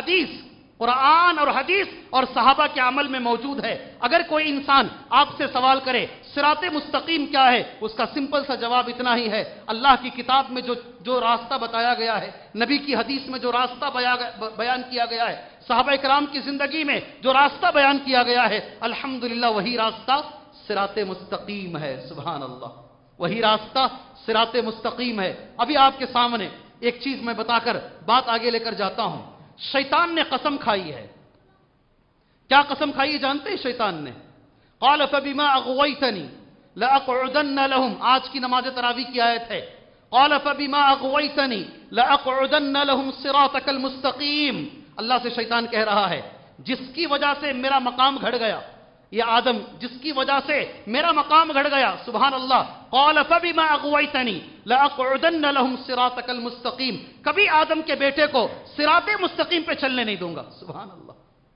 اور حدیث اور صحابہ کے عمل میں موجود ہے. اگر کوئی انسان آپ سے سوال کرے صراط مستقیم کیا ہے، اس کا سمپل سا جواب اتنا ہی ہے، اللہ کی کتاب میں جو راستہ بتایا گیا ہے، نبی کی حدیث میں جو راستہ بیان کیا گیا ہے، صحابہ کرام کی زندگی میں جو راستہ بیان کیا گیا ہے، الحمدللہ وہی راستہ صراط مستقیم ہے. سبحان اللہ، وہی راستہ صراط مستقیم ہے. ابھی آپ کے سامنے ایک چیز میں بتا کر بات آگے لے کر جاتا ہوں. شیطان نے قسم کھائی ہے. کیا قسم کھائی ہے جانتے ہیں شیطان نے؟ قال فبما اغويتني لاقعدن لهم، آج کی نماز تراویح کی آیت ہے. قال فبما اغويتني لاقعدن لهم صراطك المستقيم. اللہ سے شیطان کہہ رہا ہے جس کی وجہ سے میرا مقام گھڑ گیا، یہ آدم جس کی وجہ سے میرا مقام گھڑ گیا، سبحان اللہ. قال فبما اغويتني لاقعدن لهم صراطك المستقيم، کبھی آدم کے بیٹے کو صراط مستقیم پہ چلنے نہیں دوں گا. سبحان اللہ.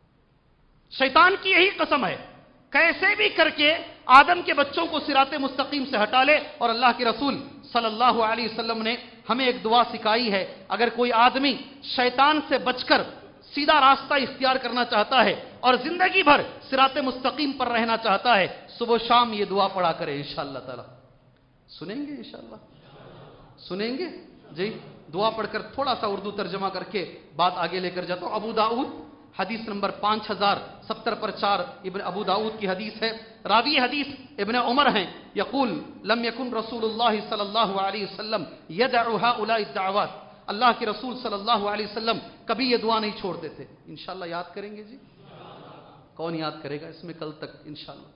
شیطان کی یہی قسم ہے، کیسے بھی کر کے آدم کے بچوں کو صراط مستقیم سے ہٹا لے. اور اللہ کے رسول صلی اللہ علیہ وسلم نے ہمیں ایک دعا سکھائی ہے، اگر کوئی آدمی شیطان سے بچ کر سیدھا راستہ اختیار کرنا چاہتا ہے اور زندگی بھر صراط مستقیم پر رہنا چاہتا ہے، صبح و شام یہ دعا پڑھا کرے انشاءاللہ تعالی. سنیں گے انشاءاللہ؟ سنیں گے؟ جی، دعا پڑھ کر تھوڑا سا اردو ترجمہ کر کے بات آگے لے کر جاتا ہوں. ابو داؤد حدیث نمبر 5070 پر 4 ابن ابو داؤد کی حدیث ہے. راوی حدیث ابن عمر ہیں، یقول لم یکن رسول اللہ صلی اللہ علیہ وسلم یدعو هؤلاء الدعوات، اللہ کے رسول صلی اللہ علیہ وسلم کبھی یہ دعا نہیں چھوڑتے تھے. انشاءاللہ یاد کریں گے جی. کون یاد کرے گا اس میں کل تک انشاءاللہ؟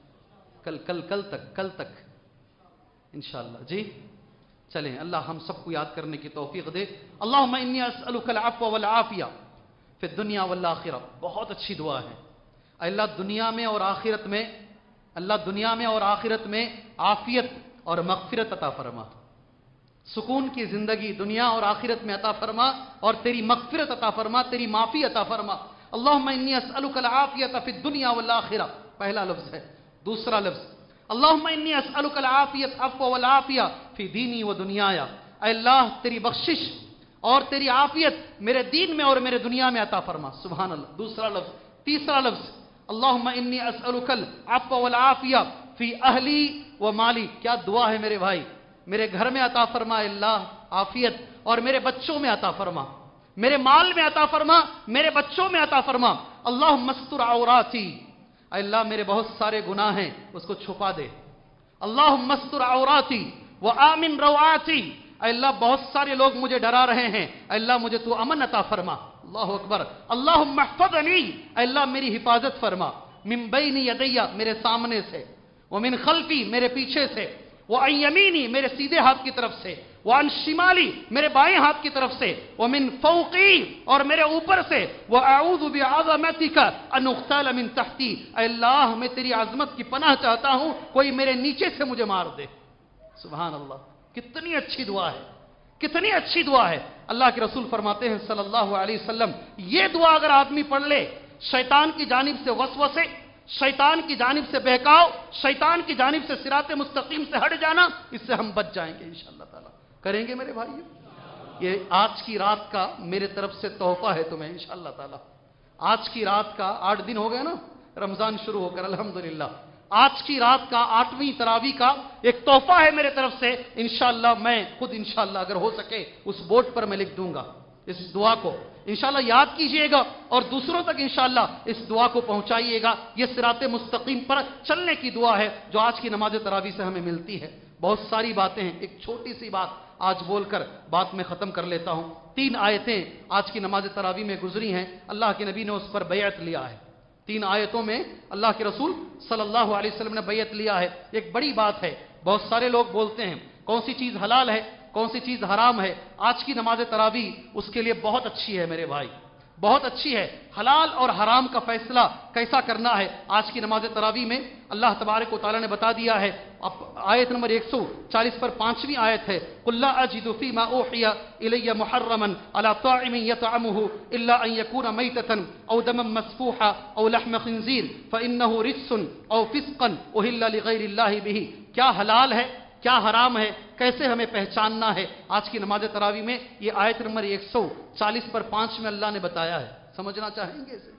کل تک انشاءاللہ. جی چلیں، اللہ ہم سب کو یاد کرنے کی توفیق دے. اللہم انی اسألک العفو والعافیہ فی الدنیا والآخرہ. بہت اچھی دعا ہے. اللہ دنیا میں اور آخرت میں، اللہ دنیا میں اور آخرت میں عافیت اور مغفرت عطا فرما. سکون کی زندگی دنیا اور آخرت میں عطا فرما، اور تیری مغفرت عطا فرما، تیری معافی عطا فرما. اللہم انی اسألک العافیۃ فی الدنیا والآخرہ، پہلا لفظ ہے. دوسرا لفظ اللہم انی اسألک العافیۃ عفو والعافیہ فی دینی و دنیایا. اے اللہ تیری بخشش اور تیری عافیت میرے دین میں اور میرے دنیا میں عطا فرما. سبحان اللہ. دوسرا لفظ. تیسرا لفظ اللہم انی اسألک العفو والعافیہ فی اہلی و مالی. کیا دعا ہے میرے بھائی. میرے گھر میں عطا فرما اللہ عافیت، اور میرے بچوں میں عطا فرما، میرے مال میں عطا فرما، میرے بچوں میں عطا فرما. اللہم استر عوراتی. اے اللہ میرے بہت سارے گناہ ہیں اس کو چھپا دے. اللہم استر عوراتی وآمن رواتی. اے اللہ بہت سارے لوگ مجھے ڈرا رہے ہیں، اے اللہ مجھے تو امن عطا فرما. اللہ اکبر. اللہم احفظنی. اے اللہ میری حفاظت فرما. من بین یدی، میرے سامنے سے، ومن خلفی، میرے پیچھے سے، وعن یمینی، میرے سیدھے ہاتھ کی طرف سے، وعن شمالی، میرے بائیں ہاتھ کی طرف سے، ومن فوقی، اور میرے اوپر سے، وَأَعُوذُ بِعَظَمَتِكَ أَنْ أُغْتَالَ مِنْ تَحْتِي. اے اللہ میں تیری عظمت کی پناہ چاہتا ہوں، کوئی میرے نیچے سے مجھے مار دے. سبحان اللہ. کتنی اچھی دعا ہے، کتنی اچھی دعا ہے. اللہ کے رسول فرماتے ہیں صلی اللہ علیہ وسلم، یہ دعا اگر آدمی پڑھ لے، شیطان کی جانب سے وسوسے، شیطان کی جانب سے بہکاؤ، شیطان کی جانب سے صراط مستقیم سے ہٹ جانا، اس سے ہم بچ جائیں گے انشاءاللہ تعالی. کریں گے میرے بھائیو؟ یہ آج کی رات کا میرے طرف سے تحفہ ہے تمہیں انشاءاللہ تعالی. آج کی رات کا 8 دن ہو گئے نا رمضان شروع ہو کر، الحمدللہ. آج کی رات کا 8ویں تراویح کا ایک تحفہ ہے میرے طرف سے. انشاءاللہ میں خود انشاءاللہ اگر ہو سکے اس بورڈ پر میں لکھ دوں گا اس دعا کو. انشاءاللہ یاد کیجئے گا اور دوسروں تک انشاءاللہ اس دعا کو پہنچائیے گا. یہ صراط مستقیم پر چلنے کی دعا ہے جو آج کی نماز تراویح سے ہمیں ملتی ہے. بہت ساری باتیں ہیں، ایک چھوٹی سی بات آج بول کر بات میں ختم کر لیتا ہوں. 3 آیتیں آج کی نماز تراویح میں گزری ہیں، اللہ کے نبی نے اس پر بیعت لیا ہے. 3 آیتوں میں اللہ کے رسول صلی اللہ علیہ وسلم نے بیعت لیا ہے. ایک بڑی بات ہے. بہت سارے لوگ بولتے ہیں کون سی چیز حلال ہے، کون سی چیز حرام ہے. آج کی نماز تراویح اس کے لیے بہت اچھی ہے میرے بھائی، بہت اچھی ہے. حلال اور حرام کا فیصلہ کیسا کرنا ہے آج کی نماز تراویح میں اللہ تبارک و تعالی نے بتا دیا ہے. اب آیت نمبر 140 پر 5ویں آیت ہے، قُلْ لَا أَجِدُ فِي مَا أُوحِيَ إِلَيَّ مُحَرَّمًا عَلَى طَاعِمٍ يَطْعَمُهُ إِلَّا أَن يَكُونَ مَيْتَةً أَوْ دَمًا مَسْفُوحًا أَوْ لَحْمَ خِنْزِيرٍ فَإِنَّهُ رِجْسٌ أَوْ فِسْقٌ أُهِلَّ لِغَيْرِ اللَّهِ بِهِ. کیا حلال ہے کیا حرام ہے، کیسے ہمیں پہچاننا ہے. آج کی نماز تراویح میں یہ آیت نمبر 140 پر 5 میں اللہ نے بتایا ہے. سمجھنا چاہیں گے اسے؟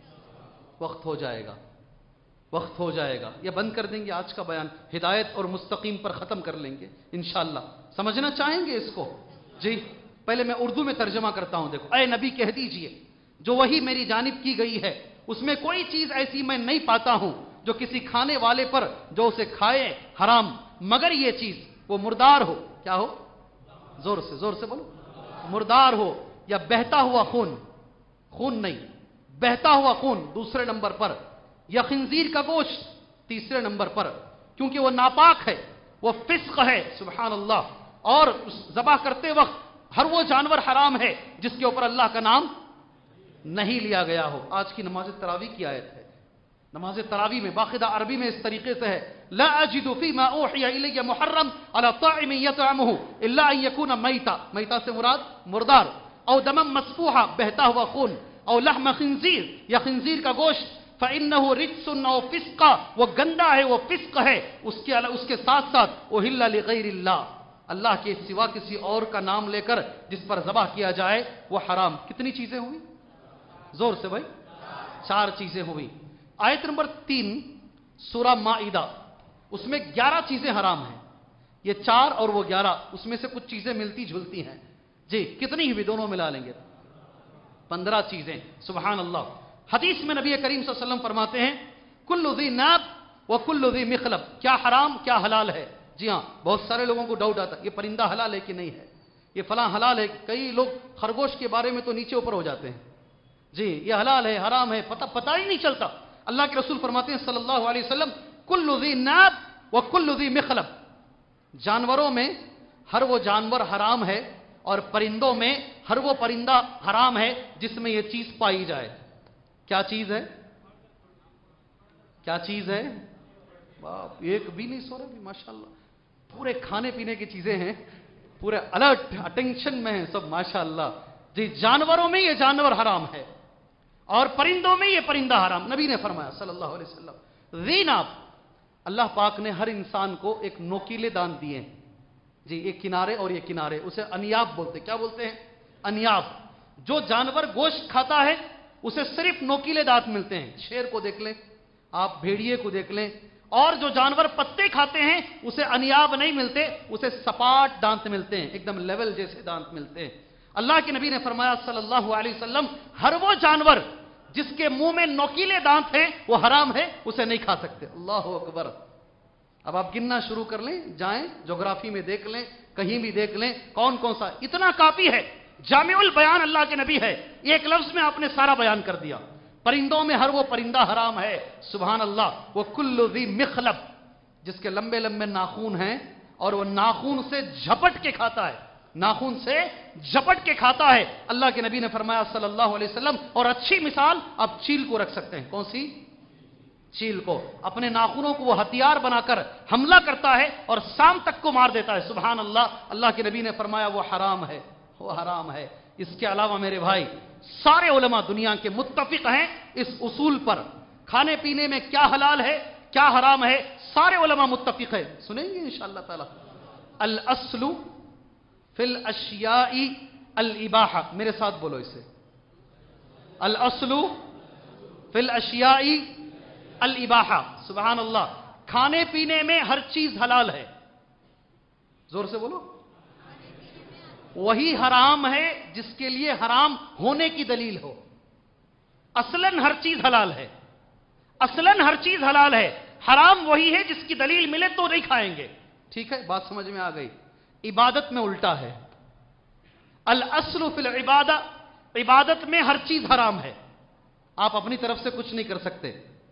وقت ہو جائے گا، وقت ہو جائے گا. یہ بند کر دیں گے آج کا بیان، ہدایت اور مستقیم پر ختم کر لیں گے انشاءاللہ. سمجھنا چاہیں گے اس کو؟ جی پہلے میں اردو میں ترجمہ کرتا ہوں. دیکھو، اے نبی کہہ دیجئے جو وہی میری جانب کی گئی ہے اس میں کوئی چیز ایسی میں نہیں پاتا ہوں جو کسی کھانے والے پر جو اسے کھائے حرام، مگر یہ چیز وہ مردار ہو. کیا ہو؟ زور سے بولو. مردار ہو یا بہتا ہوا خون، خون نہیں بہتا ہوا خون دوسرے نمبر پر، یا خنزیر کا گوشت تیسرے نمبر پر، کیونکہ وہ ناپاک ہے، وہ فسق ہے. سبحان اللہ. اور ذبح کرتے وقت ہر وہ جانور حرام ہے جس کے اوپر اللہ کا نام نہیں لیا گیا ہو. آج کی نماز تراویح کی آیت ہے. نماز تراویح میں باقاعدہ عربی میں اس طریقے سے ہے، لا اجد فيما اوحي الي محرم على طاعم يطعمه الا ان يكون میتا. میتا سے مراد مردار، او دما مسفوحا بہتا ہوا خون، او لحم خنزیر یا خنزیر کا گوشت. فانه رجس او فسق، وہ گندا ہے، وہ فسق ہے. اس کے ساتھ ساتھ احل لغیر اللہ، اللہ کے سوا کسی اور کا نام لے کر جس پر ذبح کیا جائے وہ حرام. کتنی چیزیں ہوئی؟ زور سے بھائی. 4 چیزیں ہوئی. آیت نمبر 3 سورہ مائدہ، اس میں 11 چیزیں حرام ہیں. یہ 4 اور وہ 11، اس میں سے کچھ چیزیں ملتی جھلتی ہیں. جی کتنی بھی دونوں ملا لیں گے 15 چیزیں. سبحان اللہ. حدیث میں نبی کریم صلی اللہ علیہ وسلم فرماتے ہیں کل ذی ناب و کل ذی مخلب. کیا حرام کیا حلال ہے؟ جی ہاں، بہت سارے لوگوں کو ڈاؤٹ آتا ہے یہ پرندہ حلال ہے کہ نہیں ہے، یہ فلاں حلال ہے. کئی لوگ خرگوش کے بارے میں تو نیچے اوپر ہو جاتے ہیں. جی یہ حلال ہے حرام ہے، پتہ ہی نہیں چلتا. اللہ کے رسول فرماتے ہیں صلی اللہ علیہ وسلم کل ذی ناب و کل ذی مخلب، جانوروں میں ہر وہ جانور حرام ہے اور پرندوں میں ہر وہ پرندہ حرام ہے جس میں یہ چیز پائی جائے۔ کیا چیز ہے؟ کیا چیز ہے؟ باپ ایک بھی نہیں سو رہے ماشاءاللہ، پورے کھانے پینے کی چیزیں ہیں، پورے الرٹ اٹینشن میں ہیں سب ماشاءاللہ۔ جی جانوروں میں یہ جانور حرام ہے اور پرندوں میں یہ پرندہ حرام، نبی نے فرمایا صلی اللہ علیہ وسلم۔ ذی ناب، اللہ پاک نے ہر انسان کو ایک نوکیلے دانت دیے ہیں جی، ایک کنارے اور یہ کنارے، اسے انیاب بولتے۔ کیا بولتے ہیں؟ انیاب۔ جو جانور گوشت کھاتا ہے اسے صرف نوکیلے دانت ملتے ہیں، شیر کو دیکھ لیں آپ، بھیڑیے کو دیکھ لیں، اور جو جانور پتے کھاتے ہیں اسے انیاب نہیں ملتے، اسے سپاٹ دانت ملتے ہیں، ایک دم لیول جیسے دانت ملتے ہیں۔ اللہ کے نبی نے فرمایا صلی اللہ علیہ وسلم ہر وہ جانور جس کے منہ میں نوکیلے دانت ہیں وہ حرام ہے، اسے نہیں کھا سکتے۔ اللہ اکبر۔ اب آپ گننا شروع کر لیں، جائیں جغرافی میں دیکھ لیں، کہیں بھی دیکھ لیں کون کون سا، اتنا کافی ہے۔ جامع البیان اللہ کے نبی ہے، ایک لفظ میں آپ نے سارا بیان کر دیا۔ پرندوں میں ہر وہ پرندہ حرام ہے، سبحان اللہ۔ وہ کل ذی مخلب، جس کے لمبے لمبے ناخون ہیں اور وہ ناخون سے جھپٹ کے کھاتا ہے، ناخون سے جھپٹ کے کھاتا ہے، اللہ کے نبی نے فرمایا صلی اللہ علیہ وسلم۔ اور اچھی مثال آپ چیل کو رکھ سکتے ہیں۔ کون سی؟ چیل کو۔ اپنے ناخنوں کو وہ ہتھیار بنا کر حملہ کرتا ہے اور شام تک کو مار دیتا ہے، سبحان اللہ۔ اللہ کے نبی نے فرمایا وہ حرام ہے، وہ حرام ہے۔ اس کے علاوہ میرے بھائی سارے علماء دنیا کے متفق ہیں اس اصول پر، کھانے پینے میں کیا حلال ہے کیا حرام ہے، سارے علماء متفق ہیں۔ سنیں گے انشاءاللہ تعالی۔ الاصل فی الاشیاء الاباحہ، میرے ساتھ بولو اسے، الاصل فی الاشیاء الاباحہ، سبحان اللہ۔ کھانے پینے میں ہر چیز حلال ہے، زور سے بولو۔ وہی حرام ہے جس کے لیے حرام ہونے کی دلیل ہو۔ اصلاً ہر چیز حلال ہے، اصلاً ہر چیز حلال ہے، حرام وہی ہے جس کی دلیل ملے تو نہیں کھائیں گے۔ ٹھیک ہے، بات سمجھ میں آ گئی۔ عبادت میں الٹا ہے، الاصل فی العبادہ، عبادت میں ہر چیز حرام ہے، آپ اپنی طرف سے کچھ نہیں کر سکتے،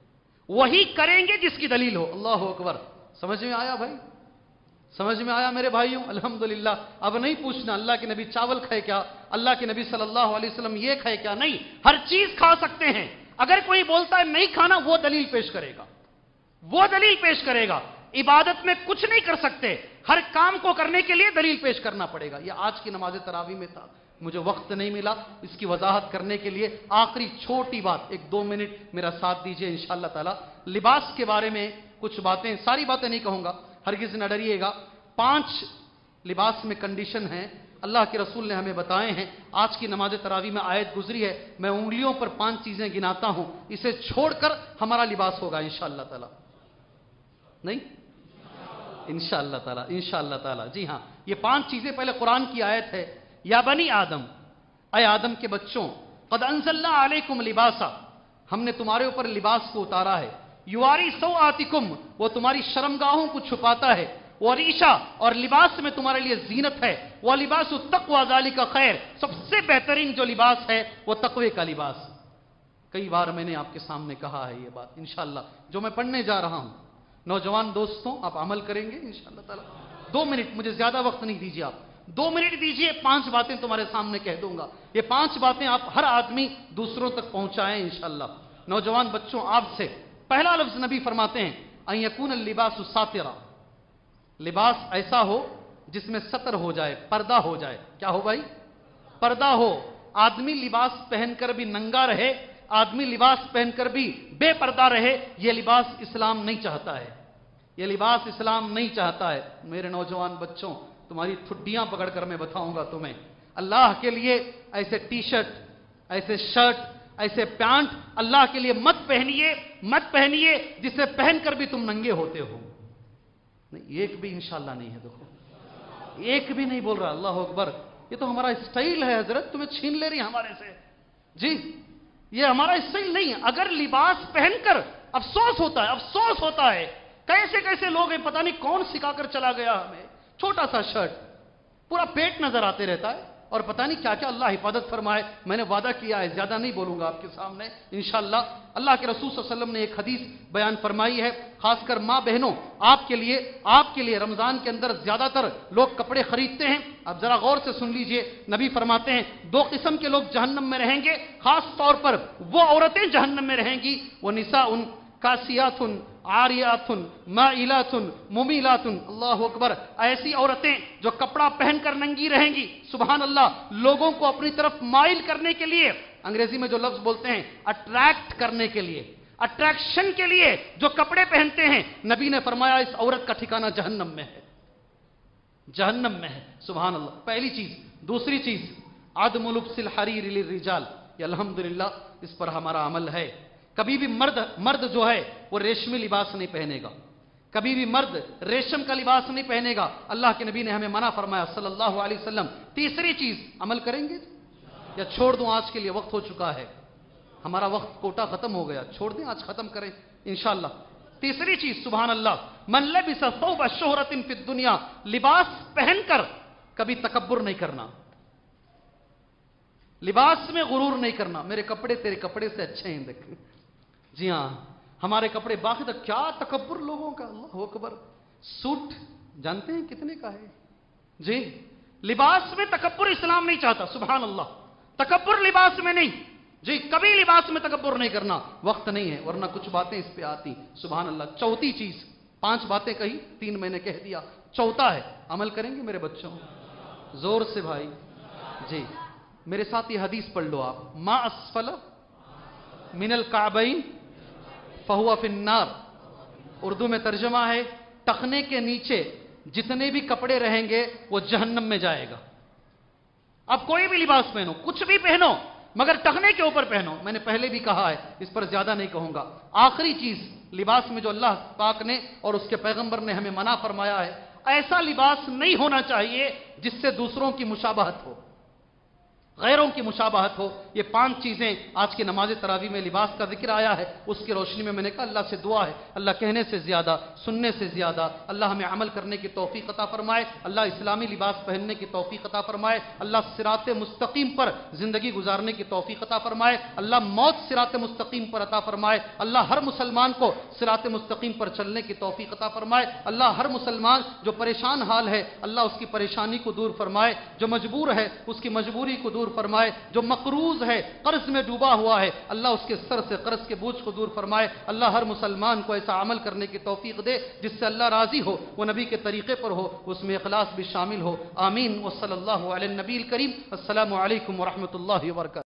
وہی کریں گے جس کی دلیل ہو۔ اللہ اکبر۔ سمجھ میں آیا بھائی؟ سمجھ میں آیا میرے بھائیوں؟ الحمدللہ۔ اب نہیں پوچھنا اللہ کے نبی چاول کھائے کیا، اللہ کے نبی صلی اللہ علیہ وسلم یہ کھائے کیا، نہیں، ہر چیز کھا سکتے ہیں۔ اگر کوئی بولتا ہے نہیں کھانا، وہ دلیل پیش کرے گا، وہ دلیل پیش کرے گا۔ عبادت میں کچھ نہیں کر سکتے، ہر کام کو کرنے کے لیے دلیل پیش کرنا پڑے گا۔ یہ آج کی نماز تراویح میں تھا، مجھے وقت نہیں ملا اس کی وضاحت کرنے کے لیے۔ آخری چھوٹی بات، 1-2 منٹ میرا ساتھ دیجئے انشاءاللہ تعالی۔ لباس کے بارے میں کچھ باتیں، ساری باتیں نہیں کہوں گا، ہرگز نہ ڈریے گا۔ 5 لباس میں کنڈیشن ہیں، اللہ کے رسول نے ہمیں بتائے ہیں۔ آج کی نماز تراویح میں آیت گزری ہے، میں انگلیوں پر 5 چیزیں گناتا ہوں، اسے چھوڑ کر ہمارا لباس ہوگا انشاءاللہ تعالی۔ نہیں؟ انشاءاللہ تعالی، انشاءاللہ تعالی۔ جی ہاں، یہ 5 چیزیں پہلے قرآن کی آیت ہے۔ یا بنی آدم، اے آدم کے بچوں، قد انزلنا علیکم لباسا، ہم نے تمہارے اوپر لباس کو اتارا ہے۔ یواری سوآتکم، وہ تمہاری شرمگاہوں کو چھپاتا ہے۔ وریشا، اور لباس میں تمہارے لیے زینت ہے۔ ولباس التقوی ذالک خیر، سب سے بہترین جو لباس ہے وہ تقوی کا لباس۔ کئی بار میں نے آپ کے سامنے کہا ہے یہ بات، انشاءاللہ جو میں پڑھنے جا رہا ہوں۔ نوجوان دوستوں، آپ عمل کریں گے انشاءاللہ تعالی۔ 2 منٹ، مجھے زیادہ وقت نہیں دیجیے، آپ 2 منٹ دیجیے، 5 باتیں تمہارے سامنے کہہ دوں گا۔ یہ 5 باتیں آپ ہر آدمی دوسروں تک پہنچائیں انشاءاللہ۔ نوجوان بچوں، آپ سے پہلا لفظ نبی فرماتے ہیں ان یکون اللباس ساترا، لباس ایسا ہو جس میں ستر ہو جائے، پردہ ہو جائے۔ کیا ہو بھائی؟ پردہ ہو۔ آدمی لباس پہن کر بھی ننگا رہے، آدمی لباس پہن کر بھی بے پردہ رہے، یہ لباس اسلام نہیں چاہتا ہے، یہ لباس اسلام نہیں چاہتا ہے۔ میرے نوجوان بچوں، تمہاری ٹھڈیاں پکڑ کر میں بتاؤں گا تمہیں، اللہ کے لیے ایسے ٹی شرٹ، ایسے شرٹ، ایسے پینٹ اللہ کے لیے مت پہنیے، مت پہنیے جسے پہن کر بھی تم ننگے ہوتے ہو۔ نہیں، ایک بھی انشاءاللہ نہیں ہے، دیکھو ایک بھی نہیں بول رہا۔ اللہ اکبر۔ یہ تو ہمارا اسٹائل ہے حضرت، تمہیں چھین لے رہی ہمارے سے۔ جی یہ ہمارا اسٹائل نہیں ہے۔ اگر لباس پہن کر افسوس ہوتا ہے، افسوس ہوتا ہے، کیسے کیسے لوگ ہیں، پتہ نہیں کون سکھا کر چلا گیا ہمیں، چھوٹا سا شرٹ، پورا پیٹ نظر آتے رہتا ہے، اور پتہ نہیں کیا کیا اللہ حفاظت فرمائے. میں نے وعدہ کیا ہے زیادہ نہیں بولوں گا آپ کے سامنے انشاءاللہ. اللہ کے رسول صلی اللہ علیہ وسلم نے ایک حدیث بیان فرمائی ہے، خاص کر ماں بہنوں آپ کے لیے رمضان کے اندر زیادہ تر لوگ کپڑے خریدتے ہیں. اب ذرا غور سے سن لیجئے، نبی فرماتے ہیں 2 قسم کے لوگ جہنم میں رہیں گے، خاص طور پر وہ عورتیں جہنم میں رہیں گی، وہ نساء کاسیات عاریات مائلات ممیلات. اللہ اکبر. ایسی عورتیں جو کپڑا پہن کر ننگی رہیں گی، سبحان اللہ، لوگوں کو اپنی طرف مائل کرنے کے لیے، انگریزی میں جو لفظ بولتے ہیں اٹریکٹ کرنے کے لیے، اٹریکشن کے لیے جو کپڑے پہنتے ہیں، نبی نے فرمایا اس عورت کا ٹھکانہ جہنم میں ہے، جہنم میں ہے. سبحان اللہ. پہلی چیز. دوسری چیز عدم لبس الحریر للرجال. یہ الحمدللہ اس پر ہمارا عمل ہے. کبھی بھی مرد جو ہے وہ ریشمی لباس نہیں پہنے گا، کبھی بھی مرد ریشم کا لباس نہیں پہنے گا. اللہ کے نبی نے ہمیں منع فرمایا صلی اللہ علیہ وسلم. تیسری چیز، عمل کریں گے یا چھوڑ دوں؟ آج کے لیے وقت ہو چکا ہے، ہمارا وقت کوٹا ختم ہو گیا. چھوڑ دیں، آج ختم کریں انشاءاللہ. تیسری چیز، سبحان اللہ، من لبس ثوب شہرت فی الدنیا، لباس پہن کر کبھی تکبر نہیں کرنا، لباس میں غرور نہیں کرنا. میرے کپڑے تیرے کپڑے سے اچھے ہیں، دیکھ. جی ہاں، ہمارے کپڑے باقی تک کیا تکبر لوگوں کا. اللہ اکبر. سوٹ جانتے ہیں کتنے کا ہے؟ جی، لباس میں تکبر اسلام نہیں چاہتا. سبحان اللہ. تکبر لباس میں نہیں. جی، کبھی لباس میں تکبر نہیں کرنا. وقت نہیں ہے ورنہ کچھ باتیں اس پہ آتی. سبحان اللہ. چوتھی چیز، 5 باتیں کہی، 3 میں نے کہہ دیا. چوتھا ہے، عمل کریں گے میرے بچوں؟ زور سے بھائی. جی، میرے ساتھ یہ حدیث پڑھ لو آپ. ما اسفل من الکعبین فہو فی النار. اردو میں ترجمہ ہے، ٹخنے کے نیچے جتنے بھی کپڑے رہیں گے وہ جہنم میں جائے گا. اب کوئی بھی لباس پہنو، کچھ بھی پہنو، مگر ٹخنے کے اوپر پہنو. میں نے پہلے بھی کہا ہے، اس پر زیادہ نہیں کہوں گا. آخری چیز، لباس میں جو اللہ پاک نے اور اس کے پیغمبر نے ہمیں منع فرمایا ہے، ایسا لباس نہیں ہونا چاہیے جس سے دوسروں کی مشابہت ہو، غیروں کی مشابہت ہو. یہ 5 چیزیں آج کی نماز تراویح میں لباس کا ذکر آیا ہے. اس کی روشنی میں میں نے کہا اللہ سے دعا ہے، اللہ کہنے سے زیادہ، سننے سے زیادہ اللہ ہمیں عمل کرنے کی توفیق عطا فرمائے. اللہ اسلامی لباس پہننے کی توفیق عطا فرمائے. اللہ صراط مستقیم پر زندگی گزارنے کی توفیق عطا فرمائے. اللہ موت صراط مستقیم پر عطا فرمائے. اللہ ہر مسلمان کو صراط مستقیم پر چلنے کی توفیق عطا فرمائے. اللہ ہر مسلمان جو پریشان حال ہے، اللہ اس کی پریشانی کو دور فرمائے. جو مجبور ہے اس کی مجبوری کو دور فرمائے. جو مقروض ہے، قرض میں ڈوبا ہوا ہے، اللہ اس کے سر سے قرض کے بوجھ کو دور فرمائے. اللہ ہر مسلمان کو ایسا عمل کرنے کی توفیق دے جس سے اللہ راضی ہو، وہ نبی کے طریقے پر ہو، اس میں اخلاص بھی شامل ہو. آمین. وصلی اللہ علی النبی الکریم. السلام علیکم ورحمۃ اللہ وبرکاتہ.